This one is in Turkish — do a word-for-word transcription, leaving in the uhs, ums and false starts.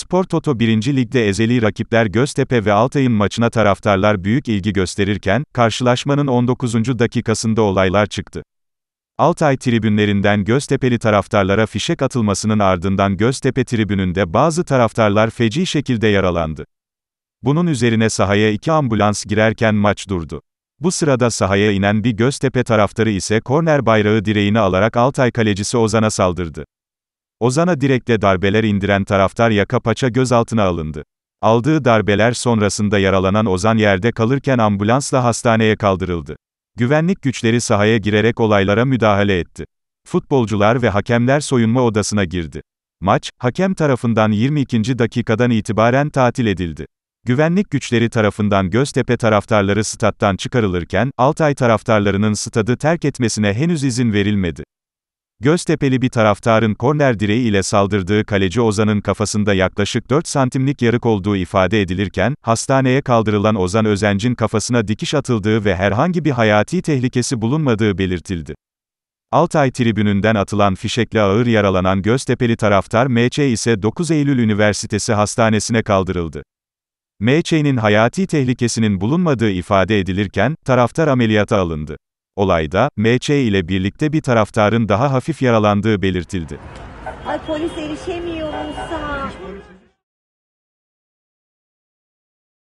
Spor Toto birinci Lig'de ezeli rakipler Göztepe ve Altay'ın maçına taraftarlar büyük ilgi gösterirken, karşılaşmanın on dokuzuncu dakikasında olaylar çıktı. Altay tribünlerinden Göztepe'li taraftarlara fişek atılmasının ardından Göztepe tribününde bazı taraftarlar feci şekilde yaralandı. Bunun üzerine sahaya iki ambulans girerken maç durdu. Bu sırada sahaya inen bir Göztepe taraftarı ise korner bayrağı direğini alarak Altay kalecisi Ozan'a saldırdı. Ozan'a direkle darbeler indiren taraftar yaka paça gözaltına alındı. Aldığı darbeler sonrasında yaralanan Ozan yerde kalırken ambulansla hastaneye kaldırıldı. Güvenlik güçleri sahaya girerek olaylara müdahale etti. Futbolcular ve hakemler soyunma odasına girdi. Maç, hakem tarafından yirmi ikinci dakikadan itibaren tatil edildi. Güvenlik güçleri tarafından Göztepe taraftarları stat'tan çıkarılırken, Altay taraftarlarının stadı terk etmesine henüz izin verilmedi. Göztepe'li bir taraftarın korner direği ile saldırdığı kaleci Ozan'ın kafasında yaklaşık dört santimlik yarık olduğu ifade edilirken, hastaneye kaldırılan Ozan Özenc'in kafasına dikiş atıldığı ve herhangi bir hayati tehlikesi bulunmadığı belirtildi. Altay tribününden atılan fişekle ağır yaralanan Göztepe'li taraftar M Ç ise dokuz Eylül Üniversitesi Hastanesi'ne kaldırıldı. M Ç'nin hayati tehlikesinin bulunmadığı ifade edilirken, taraftar ameliyata alındı. Olayda, M Ç ile birlikte bir taraftarın daha hafif yaralandığı belirtildi. Ay polis erişemiyorsa.